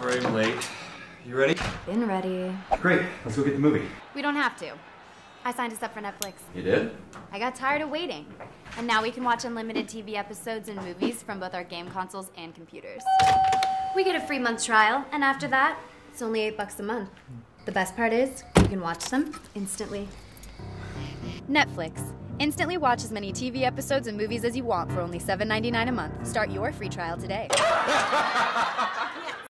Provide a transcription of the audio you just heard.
Sorry I'm late. You ready? Been ready. Great, let's go get the movie. We don't have to. I signed us up for Netflix. You did? I got tired of waiting. And now we can watch unlimited TV episodes and movies from both our game consoles and computers. We get a free month trial, and after that, it's only $8 a month. The best part is, you can watch them instantly. Netflix. Instantly watch as many TV episodes and movies as you want for only $7.99 a month. Start your free trial today.